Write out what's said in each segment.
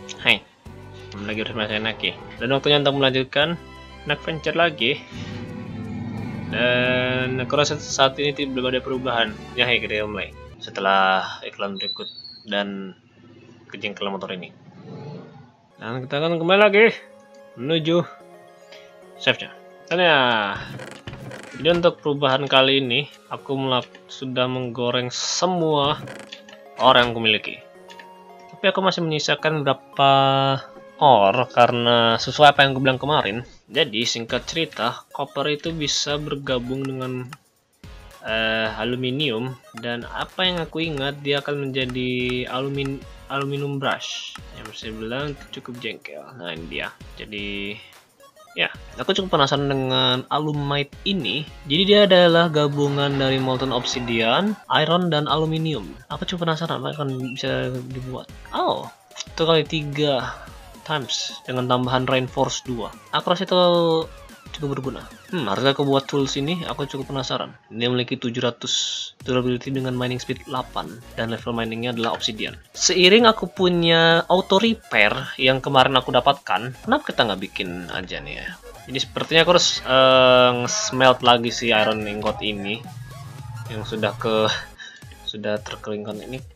Hai, kembali lagi bersama saya Naki. Dan waktunya untuk melanjutkan adventure lagi. Dan aku rasa saat ini belum ada perubahan. Ya, hai, kita mulai. Setelah iklan berikut dan kejengkelan motor ini. Dan kita akan kembali lagi menuju save-nya. Dan ya, jadi untuk perubahan kali ini, aku sudah menggoreng semua orang yang aku miliki. Tapi aku masih menyisakan beberapa ore karena sesuai apa yang aku bilang kemarin. Jadi singkat cerita, copper itu bisa bergabung dengan aluminium, dan apa yang aku ingat dia akan menjadi aluminium brush yang bisa bilang cukup jengkel. Nah ini dia. Jadi ya, aku cukup penasaran dengan alumite ini. Jadi dia adalah gabungan dari molten obsidian, iron, dan aluminium. Aku cukup penasaran apa akan bisa dibuat. Oh, itu kali 3 times dengan tambahan reinforce 2. Aku rasa itu cukup berguna. Harusnya aku buat tools ini, aku cukup penasaran. Dia memiliki 700 durability dengan mining speed 8 dan level miningnya adalah obsidian. Seiring aku punya auto repair yang kemarin aku dapatkan, kenapa kita nggak bikin aja nih ya? Jadi sepertinya aku harus smelt lagi si iron ingot ini yang sudah terkeringkan ini.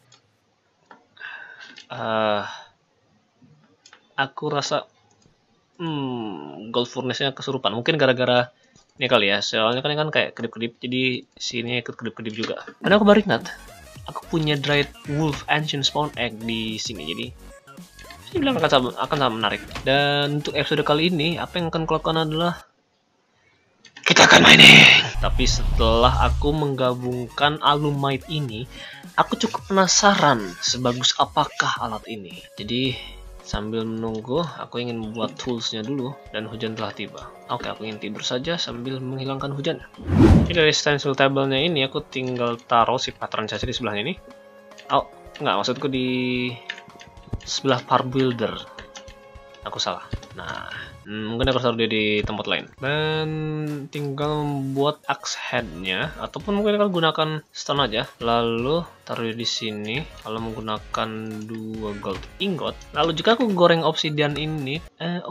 Aku rasa gold furnace-nya kesurupan. Mungkin gara-gara ini kali ya. Soalnya kan kayak kedip-kedip, jadi sini ikut kedip-kedip juga. Dan aku baru ingat, aku punya dried wolf ancient spawn egg di sini. Jadi saya bilang akan sangat menarik. Dan untuk episode kali ini, apa yang akan kulakukan adalah kita akan mining. Tapi setelah aku menggabungkan alumite ini, aku cukup penasaran sebagus apakah alat ini. Jadi sambil menunggu, aku ingin membuat toolsnya dulu, dan hujan telah tiba. Oke, aku ingin tidur saja sambil menghilangkan hujan. Jadi dari stencil table-nya ini, aku tinggal taruh si pattern chassis di sebelah ini. Oh, enggak, maksudku di sebelah par builder. Aku salah. Nah, mungkin aku taruh dia di tempat lain. Dan tinggal membuat axe head-nya, ataupun mungkin aku gunakan stone aja. Lalu taruh dia di sini. Kalau menggunakan 2 gold ingot. Lalu jika aku goreng obsidian ini,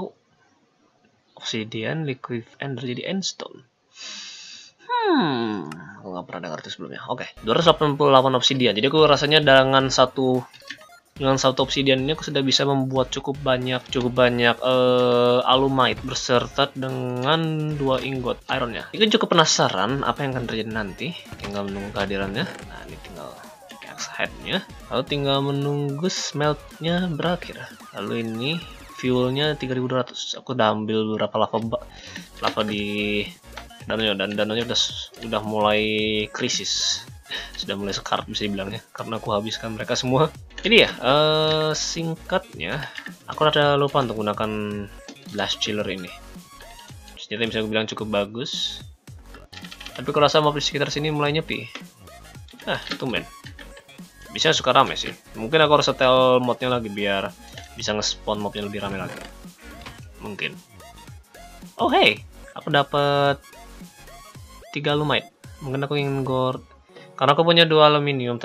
obsidian liquid ender jadi endstone. Aku nggak pernah dengar itu sebelumnya. Oke, 288 obsidian. Jadi aku rasanya dengan satu obsidian ini aku sudah bisa membuat cukup banyak alumite beserta dengan 2 ingot ironnya. Ini cukup penasaran apa yang akan terjadi nanti. Tinggal menunggu kehadirannya. Nah, ini tinggal axe head-nya. Lalu tinggal menunggu smeltnya berakhir. Lalu ini fuelnya 3200. Aku udah ambil beberapa lava di danaunya, dan danaunya udah mulai krisis. Sudah mulai sekarat bisa dibilangnya, karena aku habiskan mereka semua. Jadi ya, singkatnya, aku rada lupa untuk menggunakan blast chiller ini. Senjata bisa aku bilang cukup bagus, tapi aku rasa mob di sekitar sini mulai nyepi. Tumben. Bisa suka rame sih. Mungkin aku harus setel modnya lagi biar bisa nge-spawn mobnya lebih rame lagi. Mungkin. Oh hey, aku dapat 3 alumite. Mungkin aku ingin karena aku punya 2 aluminium,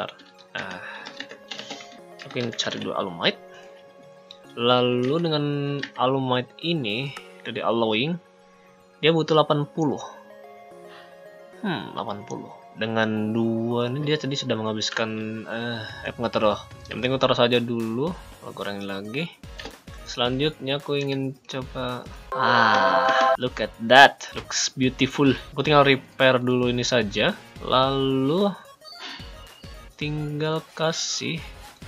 aku ingin cari 2 alumite. Lalu dengan alumite ini dari alloying, dia butuh 80. 80. Dengan 2 ini dia tadi sudah menghabiskan nggak taruh. Yang penting aku taruh saja dulu. Aku kurangin lagi. Selanjutnya aku ingin coba. Look at that, looks beautiful. Aku tinggal repair dulu ini saja. Lalu tinggal kasih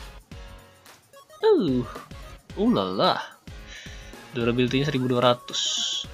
lala, durability-nya 1200.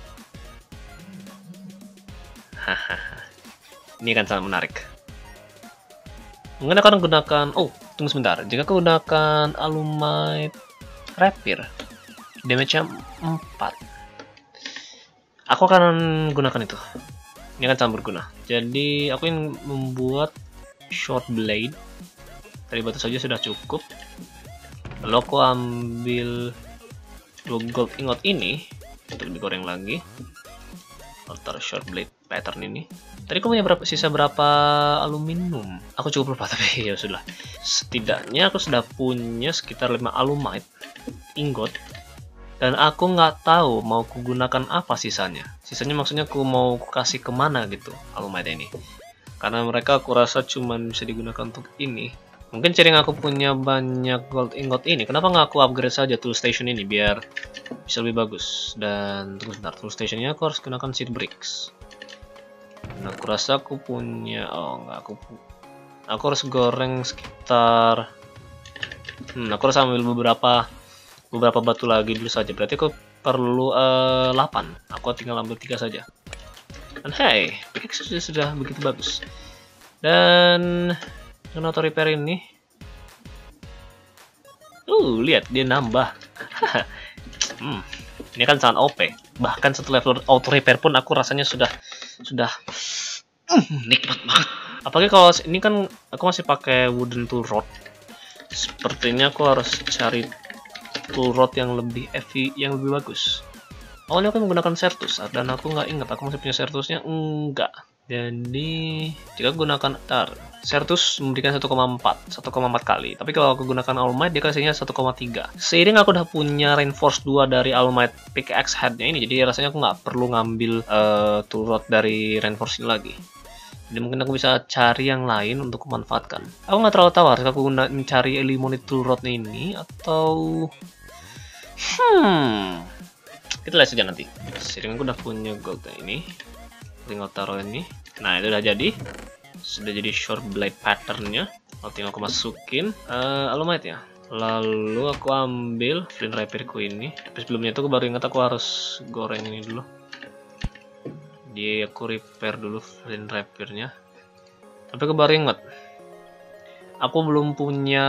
Ini kan sangat menarik. Mungkin akan menggunakan tunggu sebentar. Jika aku gunakan alumite rapier, damage-nya 4. Aku akan gunakan itu. Ini kan sangat berguna. Jadi aku ingin membuat short blade. Dari batu saja sudah cukup. Lalu aku ambil 2 gold ingot ini untuk digoreng lagi. Taruh short blade pattern ini. Tadi aku punya sisa berapa aluminium? Aku cukup lupa, tapi ya sudah. Setidaknya aku sudah punya sekitar 5 alumite. ingot. Dan aku nggak tahu mau kugunakan apa sisanya. Sisanya maksudnya aku mau kasih kemana gitu alumite ini. Karena mereka aku rasa cuman bisa digunakan untuk ini. Mungkin ciri aku punya banyak gold ingot ini. Kenapa nggak aku upgrade saja tool station ini biar bisa lebih bagus. Dan tunggu sebentar, tool stationnya aku harus gunakan seed bricks. Nah, aku rasa aku punya, oh nggak, aku harus goreng sekitar, aku harus ambil beberapa batu lagi dulu saja. Berarti aku perlu 8. Aku tinggal ambil 3 saja. Dan hey, pickaxe sudah begitu bagus. Dan dengan auto repair ini, lihat dia nambah. Ini kan sangat OP. Bahkan satu level auto repair pun aku rasanya sudah nikmat banget. Apalagi kalau ini kan aku masih pakai wooden tool rod. Sepertinya aku harus cari tool rod yang lebih bagus. Awalnya aku menggunakan Certus dan aku nggak ingat aku masih punya Certusnya, enggak. Jadi jika gunakan Certus memberikan 1,4 kali, tapi kalau aku gunakan Alumite dia kasihnya 1,3. Seiring aku udah punya Reinforce 2 dari Alumite pickaxe headnya ini, jadi rasanya aku nggak perlu ngambil tool rod dari Reinforce ini lagi. Jadi mungkin aku bisa cari yang lain untuk memanfaatkan. Aku nggak terlalu tahu harus aku mencari Elimonite tool rod ini atau kita lihat saja nanti. Seiring aku udah punya gold ini, tinggal taruh ini. Nah, itu udah jadi short blade patternnya. Tinggal aku masukin alumite ya. Lalu aku ambil flint rapier-ku ini. Tapi sebelumnya itu aku baru ingat aku harus goreng ini dulu. Jadi aku repair dulu flint rapier-nya. Tapi aku baru ingat aku belum punya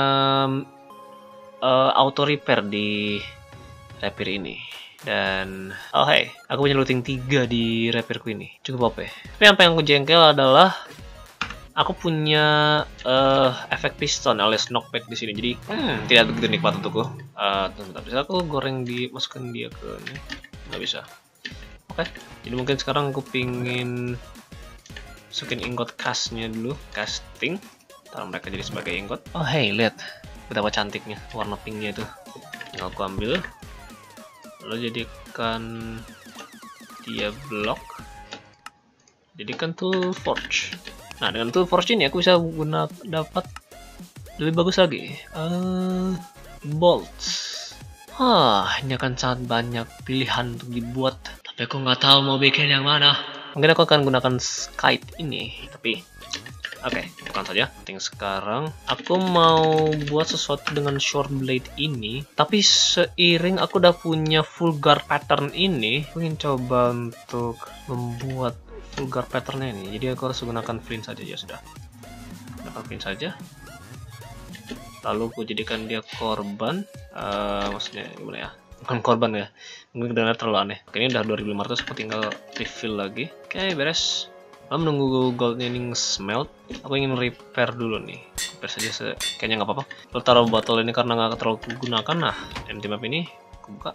auto repair di rapier ini. Dan hey, aku punya looting 3 di rapier-ku ini. Cukup OP. Tapi apa yang aku jengkel adalah aku punya efek piston alias knockback di sini. Jadi tidak begitu nikmat untukku. Bentar, bisa aku goreng masukkan dia ke ini? Nggak bisa. Oke. Jadi mungkin sekarang aku pingin masukin ingot castnya dulu, casting. Taruh mereka jadi sebagai ingot. Oh hey, lihat betapa cantiknya warna pinknya itu. Tinggal aku ambil. Lalu jadikan dia blok, jadikan tool forge. Nah, dengan tool forge ini aku bisa dapat lebih bagus lagi bolts. Ini akan sangat banyak pilihan untuk dibuat, tapi aku nggak tahu mau bikin yang mana. Mungkin aku akan gunakan kite ini, tapi oke, bukan saja. Penting sekarang aku mau buat sesuatu dengan short blade ini, tapi seiring aku udah punya full guard pattern ini, aku ingin coba untuk membuat full guard patternnya ini. Jadi aku harus menggunakan flint saja, ya sudah. Gunakan flint saja. Lalu aku jadikan dia korban. Maksudnya gimana ya? Bukan korban ya. Mungkin kedengaran terlalu aneh. Oke, ini udah 2500, aku tinggal refill lagi. Oke, beres. Lalu menunggu goldnya ini smelt, aku ingin repair dulu nih. Repair saja, kayaknya nggak apa-apa. Lalu taruh botol ini karena nggak terlalu digunakan. Nah, empty map ini aku buka.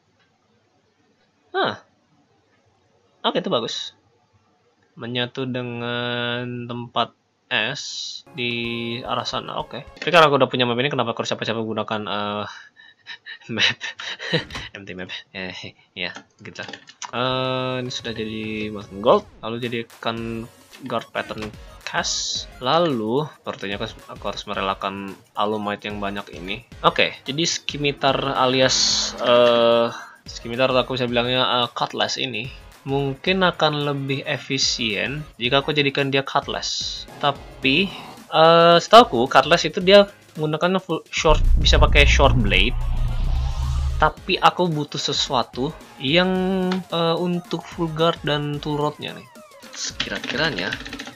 Oke, itu bagus. Menyatu dengan tempat es di arah sana. Oke. Tapi karena aku udah punya map ini, kenapa aku harus capek-capek menggunakan map empty map ya gitu. Ini sudah jadi gold, lalu jadikan guard pattern cast. Lalu sepertinya aku harus merelakan alumite yang banyak ini. Oke, jadi skimitar alias skimitar aku bisa bilangnya cutlass ini mungkin akan lebih efisien jika aku jadikan dia cutlass. Tapi setahu aku cutlass itu dia menggunakan bisa pakai short blade. Tapi aku butuh sesuatu yang untuk full guard dan tool rodnya nih. Kira-kiranya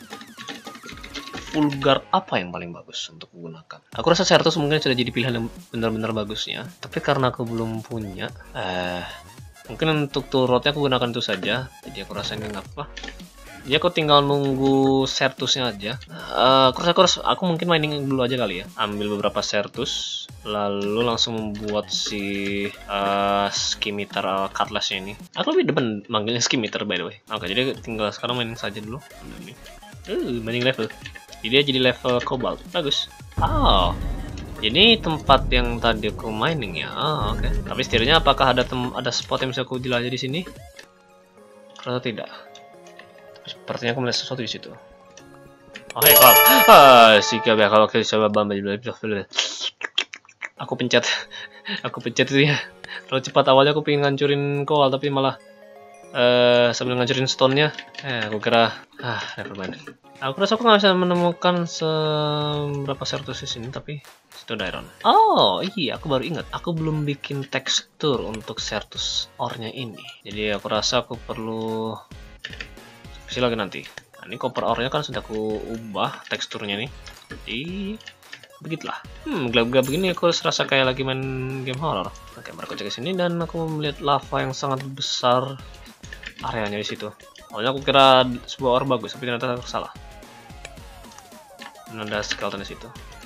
full guard apa yang paling bagus untuk menggunakan? Aku rasa Certus mungkin sudah jadi pilihan yang benar-benar bagusnya. Tapi karena aku belum punya, mungkin untuk tool rodnya aku gunakan itu saja. Jadi aku rasa ini nggak apa. Jadi aku tinggal nunggu Certusnya aja. Aku mungkin mining dulu aja kali ya. Ambil beberapa Certus, lalu langsung membuat si skimitar cutlassnya ini. Aku lebih depan manggilnya skimitar by the way. Oke, jadi tinggal sekarang mining saja dulu. Mining level. Jadi dia jadi level cobalt. Bagus. Ini tempat yang tadi aku mining ya. Oke. Tapi setidaknya apakah ada spot yang bisa aku jelajah di sini? Ternyata tidak. Sepertinya aku melihat sesuatu di situ. Oh, hey, kalau sikap ya kalau kita coba aku pencet itu ya. Terlalu cepat. Awalnya aku pengen ngancurin koal tapi malah sambil ngancurin stone-nya. Aku kira nevermind. Aku rasa aku nggak bisa menemukan seberapa Certus di sini, tapi itu iron. Oh iya, aku baru ingat, aku belum bikin tekstur untuk Certus ore-nya ini. Jadi aku rasa aku perlu kasih lagi nanti. Nah, ini copper ore-nya kan sudah aku ubah teksturnya nih. Jadi begitulah. Gelap-gelap begini aku serasa kayak lagi main game horror. Oke, baru aku cek ke sini dan aku melihat lava yang sangat besar areanya di situ. Awalnya aku kira sebuah ore bagus, tapi ternyata aku salah. Dan ada skeleton di situ.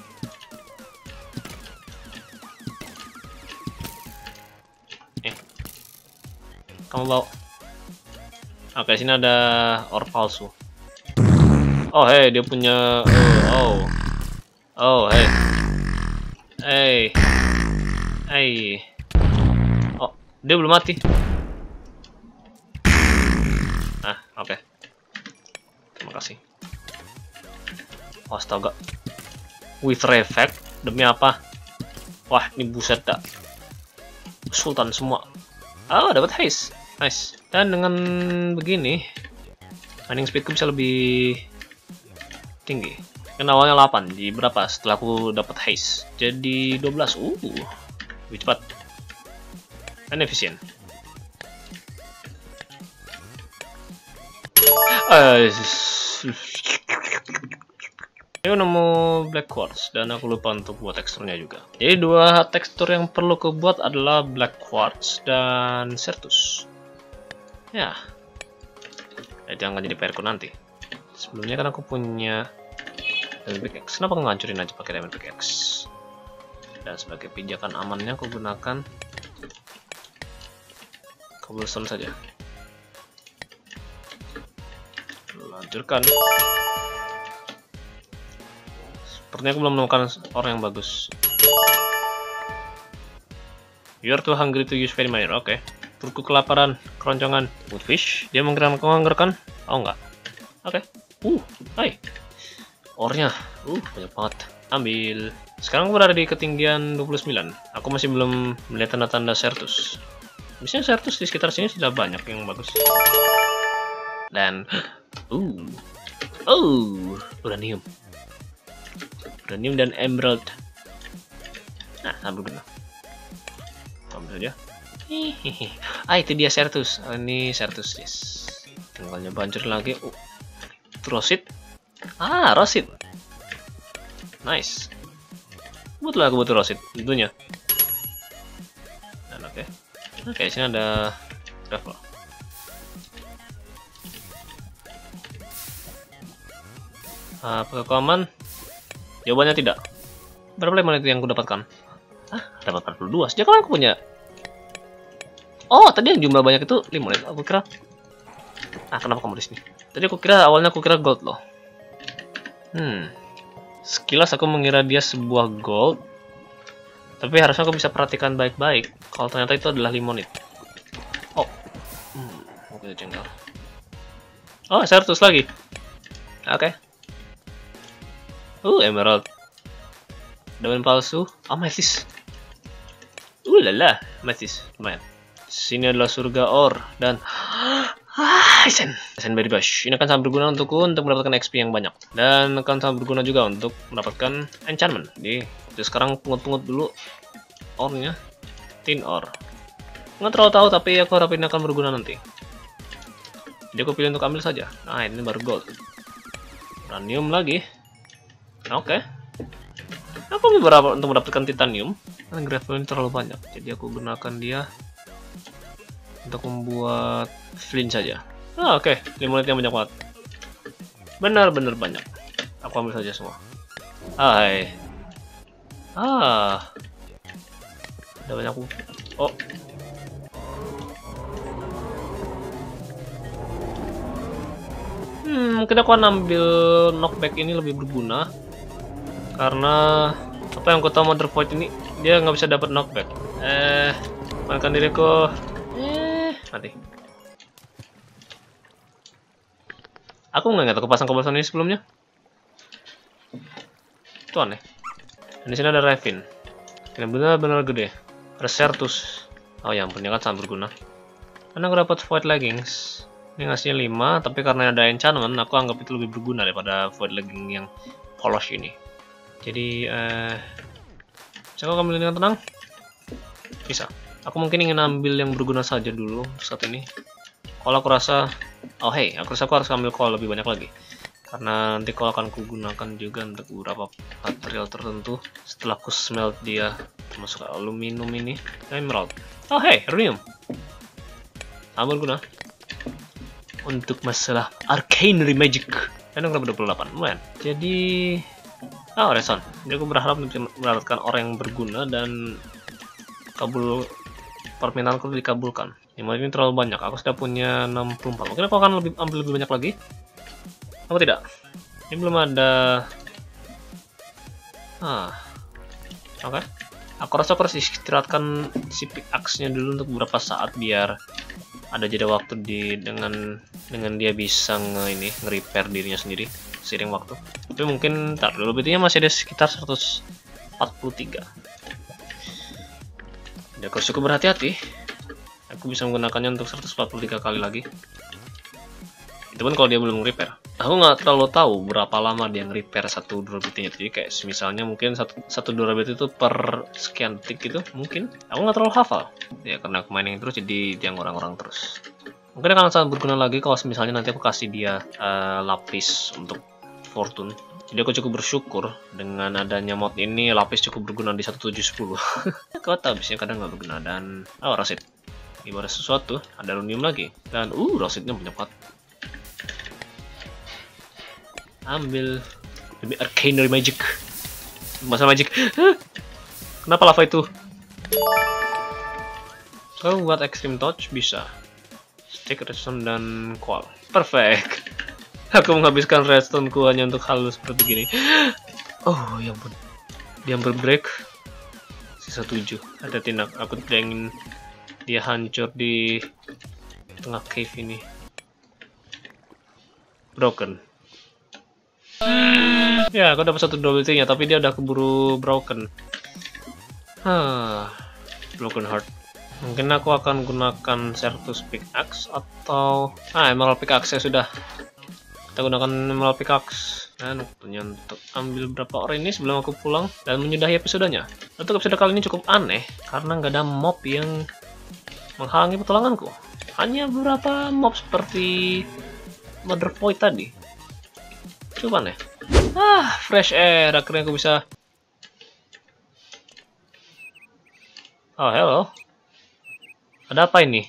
Kamu bawa. Oke, sini ada ore palsu. Oh, hey, dia punya. Oh, hey. Oh, dia belum mati. Oke. Terima kasih. Astaga. Wither effect demi apa? Wah, ini buset dah. Sultan semua. Dapat haze. Nice. Dan dengan begini mining speedku bisa lebih tinggi. Kan awalnya 8, jadi berapa setelah aku dapat haze? Jadi 12. Lebih cepat. Dan efisien. Ini nemu black quartz dan aku lupa untuk buat teksturnya juga. Jadi dua tekstur yang perlu aku buat adalah black quartz dan Certus. Ya, itu yang akan jadi PR-ku nanti. Sebelumnya kan aku punya diamond pickaxe. Kenapa aku ngancurin aja pakai diamond pickaxe? Dan sebagai pijakan amannya aku gunakan cobblestone saja. Lanjutkan. Sepertinya aku belum menemukan orang yang bagus. You are too hungry to use very minor. Oke. Perutku kelaparan, keroncongan. Woodfish. Dia menggerakkan. Oh enggak. Oke. Hai. Ore-nya. Banyak banget. Ambil. Sekarang aku berada di ketinggian 29. Aku masih belum melihat tanda-tanda Certus. Biasanya Certus di sekitar sini sudah banyak yang bagus. Dan uranium dan emerald. Nah, berguna. Ambil saja. Itu dia Certus. Ini Certus, yes. Tinggal nyoba hancurin lagi. Rosit. Rosit. Nice. Butuh rosit tentunya. Dan oke, sini ada gravel. Apakah kau aman? Jawabannya tidak. Berapa lemon itu yang aku dapatkan? Dapat 42. Sejak kapan aku punya? Oh, tadi yang jumlah banyak itu 5 menit. Aku kira. Kenapa kamu di sini? Tadi awalnya aku kira gold loh. Sekilas aku mengira dia sebuah gold. Tapi harusnya aku bisa perhatikan baik-baik. Kalau ternyata itu adalah limonit. Oke, jengkel. Certus lagi. Oke. Emerald. Daun palsu. Amethyst. Lala, amethyst. Lumayan. Sini adalah surga ore dan Berry Bush. Ini akan sangat berguna untukku untuk mendapatkan XP yang banyak. Dan akan sangat berguna juga untuk mendapatkan enchantment. Jadi sekarang pungut-pungut dulu ore-nya. Tin ore. Nggak terlalu tahu tapi aku harap ini akan berguna nanti. Jadi aku pilih untuk ambil saja. Ini baru gold. Uranium lagi. Oke. Aku beberapa untuk mendapatkan titanium. Karena gravel ini terlalu banyak. Jadi aku gunakan dia untuk membuat flint saja. Oke. Limonitnya banyak banget. Benar-benar banyak. Aku ambil saja semua. Hai. Ada banyak. Mungkin aku akan ambil knockback ini lebih berguna. Karena Apa yang kau tahu Mother Void ini? Dia nggak bisa dapat knockback. Makan diriku. Mati. Aku nggak ingat aku pasang cobblestone ini sebelumnya. Itu aneh. Dan di sini ada Ravin. Ini benar-benar gede. Ada Certus. Oh ya ampun, dia kan sangat berguna. Karena aku dapat Void Leggings. Ini ngasihnya 5, tapi karena ada enchantment, aku anggap itu lebih berguna daripada Void Legging yang polish ini. Jadi, bisa aku ambil dengan tenang? Bisa. Aku mungkin ingin ambil yang berguna saja dulu saat ini. Kalau aku rasa, aku rasa aku harus ambil coal lebih banyak lagi. Karena nanti coal akan kugunakan juga untuk beberapa material tertentu. Setelah aku smelt dia, termasuk aluminium ini, emerald. Rhenium. Amat berguna untuk masalah arcanery magic. Dan aku dapat 28, lumayan. Jadi, redstone. Jadi aku berharap mendapatkan orang yang berguna dan permintaanku dikabulkan. Ini terlalu banyak. Aku sudah punya 64. Mungkin aku akan ambil lebih banyak lagi. Aku tidak. Ini belum ada. Oke. Aku rasa aku harus istirahatkan si pickaxe-nya dulu untuk beberapa saat biar ada jeda waktu dengan dia bisa nge-repair dirinya sendiri seiring waktu. Tapi mungkin ntar dulu bitinya masih ada sekitar 143. Jadi aku harus cukup berhati-hati. Aku bisa menggunakannya untuk 143 kali lagi. Itu pun kalau dia belum repair. Aku nggak terlalu tahu berapa lama dia nge-repair satu durability-nya. Jadi kayak misalnya mungkin satu durability itu per sekian detik gitu mungkin. Aku nggak terlalu hafal. Ya karena aku mining terus jadi tiang orang-orang terus. Mungkin akan sangat berguna lagi kalau misalnya nanti aku kasih dia lapis untuk fortune. Jadi aku cukup bersyukur dengan adanya mod ini lapis cukup berguna di 1710. Kau tahu biasanya kadang nggak berguna dan rasid. Ibarat sesuatu ada runium lagi dan rasidnya banyak banget. Ambil lebih arcanery magic. Masalah magic. Kenapa lava itu? So buat extreme touch bisa. Stick, redstone dan coal. Perfect. Aku menghabiskan redstone ku hanya untuk hal seperti gini. Oh ya ampun. Dia hampir break. Sisa 7. Ada tindak. Aku tidak ingin dia hancur di tengah cave ini. Broken. Ya, aku dapat satu durability-nya, tapi dia udah keburu broken. Broken heart. Mungkin aku akan gunakan Certus pickaxe atau emerald pickaxe sudah. Kita gunakan emerald pickaxe. Dan waktunya untuk ambil berapa ore ini sebelum aku pulang dan menyudahi episodenya. Untuk episode kali ini cukup aneh karena nggak ada mob yang menghalangi petualanganku. Hanya beberapa mob seperti Mother Void tadi. Coba aneh. Fresh air. Akhirnya aku bisa. Oh, hello. Ada apa ini?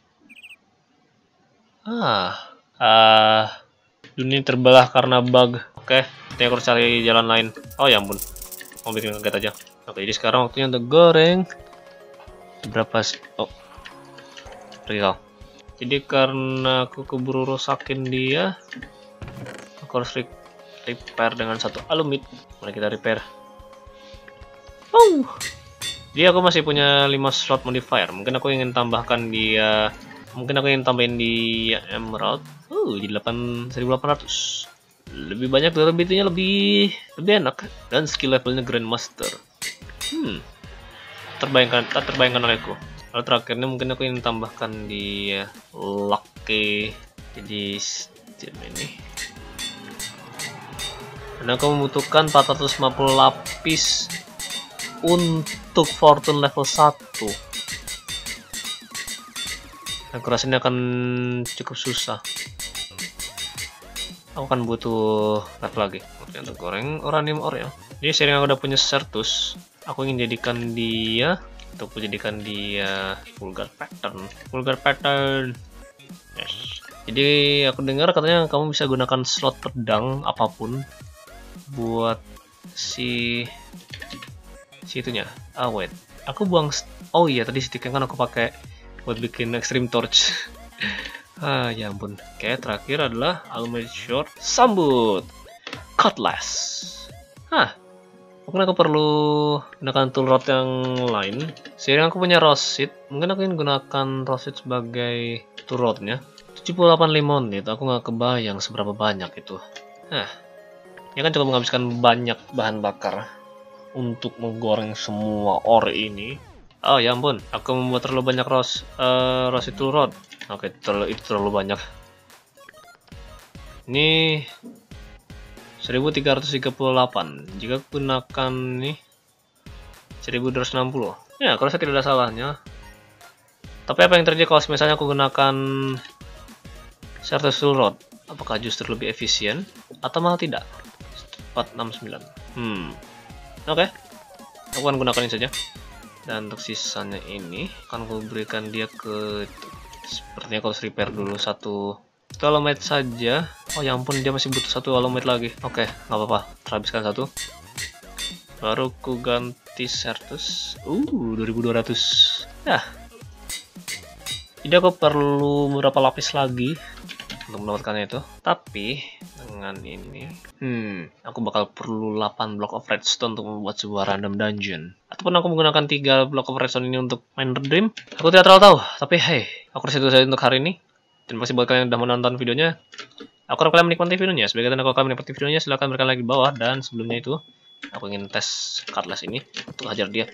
Dunia terbelah karena bug. Oke, nanti aku harus cari jalan lain. Oh ya ampun. Mau bikin kaget aja. Oke, jadi sekarang waktunya untuk goreng. Berapa? Pergi kau. Jadi karena aku keburu rusakin dia, aku harus repair dengan satu alumit. Mari kita repair. Jadi aku masih punya 5 slot modifier. Mungkin aku ingin tambahkan dia. Mungkin aku ingin tambahin di emerald. Jadi 1800. Lebih banyak durability-nya lebih enak dan skill levelnya grandmaster. Terbayangkan olehku. Lalu terakhirnya mungkin aku ingin tambahkan di lucky. Jadi sistem ini. Dan aku membutuhkan 450 lapis untuk fortune level 1. Aku rasa ini akan cukup susah. Aku akan butuh level lagi. Oke, untuk goreng uranium ore ya. Jadi sering aku udah punya Certus, aku ingin jadikan dia vulgar pattern. Yes. Jadi aku dengar katanya kamu bisa gunakan slot pedang apapun buat si itunya. Wait. Aku buang. Oh iya, tadi sticknya kan aku pakai buat bikin extreme torch. Ya ampun. Oke, terakhir adalah aluminium short. Sambut. Cutlass. Mungkin aku perlu gunakan tool rod yang lain. Seiring aku punya rose seed, mungkin aku ingin gunakan rose seed sebagai tool rodnya. 78 limon itu, aku nggak kebayang seberapa banyak itu. Nah, ini kan cukup menghabiskan banyak bahan bakar untuk menggoreng semua ore ini. Oh ya ampun, aku membuat terlalu banyak rose tool rod. Oke, itu terlalu banyak. Ini 1338. Jika gunakan nih 1260. Ya, kalau saya tidak ada salahnya. Tapi apa yang terjadi kalau misalnya aku gunakan Certus Tool Rod? Apakah justru lebih efisien atau malah tidak? 469. Oke. Aku akan gunakan ini saja. Dan untuk sisanya ini akan aku berikan dia ke, sepertinya aku harus repair dulu satu alumite saja. Oh ya ampun, dia masih butuh satu alumite lagi. Oke, nggak apa-apa, terhabiskan satu. Baru ku ganti Certus. 2200. Ya. Jadi aku perlu beberapa lapis lagi untuk mendapatkannya itu. Tapi dengan ini, aku bakal perlu 8 block of redstone untuk membuat sebuah random dungeon. Ataupun aku menggunakan 3 block of redstone ini untuk main Dream. Aku tidak terlalu tahu. Tapi hey, aku rasa itu saja untuk hari ini. Terima kasih buat kalian yang sudah menonton videonya. Aku harap kalian menikmati videonya. Sebagai kalian kalau kalian menikmati videonya, silahkan berikan like di bawah. Dan sebelumnya itu, aku ingin tes cutlass ini untuk hajar dia.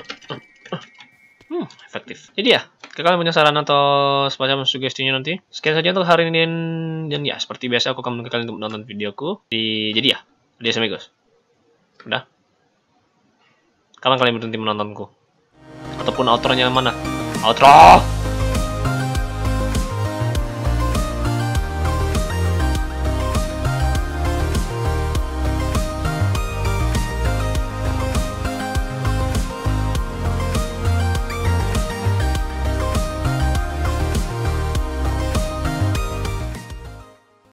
Efektif. Jadi ya, jika kalian punya saran atau semacam sugestinya nanti, sekian saja untuk hari ini. Dan ya, seperti biasa aku akan menunggu kalian untuk menonton videoku. Jadi ya, adios amigos. Udah? Kapan kalian berhenti menontonku? Ataupun outro-nya mana? Outro!